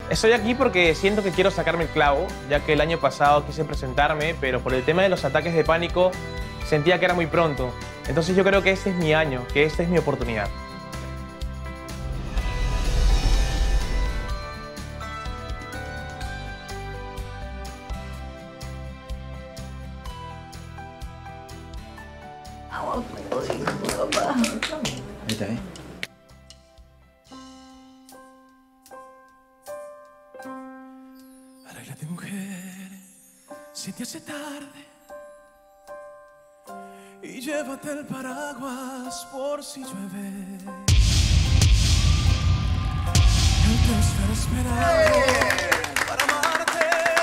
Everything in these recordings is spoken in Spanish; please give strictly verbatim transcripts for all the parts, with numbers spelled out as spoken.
Estoy aquí porque siento que quiero sacarme el clavo, ya que el año pasado quise presentarme, pero por el tema de los ataques de pánico sentía que era muy pronto. Entonces yo creo que este es mi año, que esta es mi oportunidad. Ahí está, ¿eh? Arréglate, mujer, si te hace tarde, y llévate el paraguas por si llueve. Yo te estaré esperando para amarte,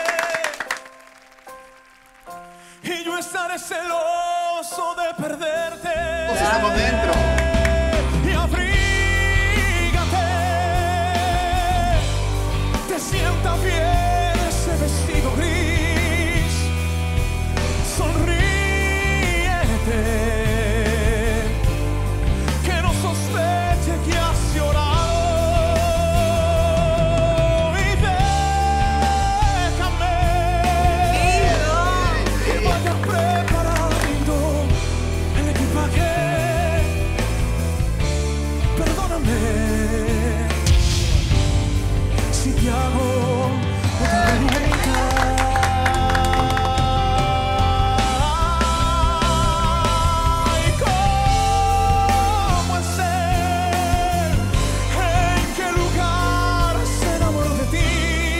y yo estaré celoso de perderte. Todos estamos dentro. Y abrígate, te sienta bien ese vestido gris, sonríete, que no sospeche que has llorado, y déjame que vaya preparando el equipaje. Perdóname si te hago otra pregunta. Ay, ¿cómo es él? ¿En qué lugar se enamoró de ti?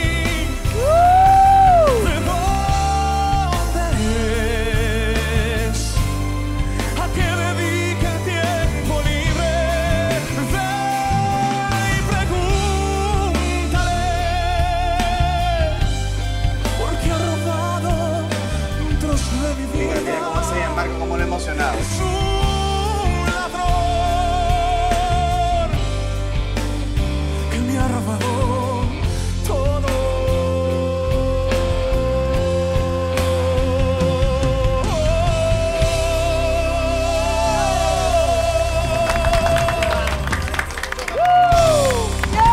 ¿De dónde es? ¿A qué dedica el tiempo libre? Ve y pregúntale, porque ha robado un trozo de mi vida. Fíjate cómo se llama, Marco, cómo lo he emocionado. Es un ladrón que me ha robado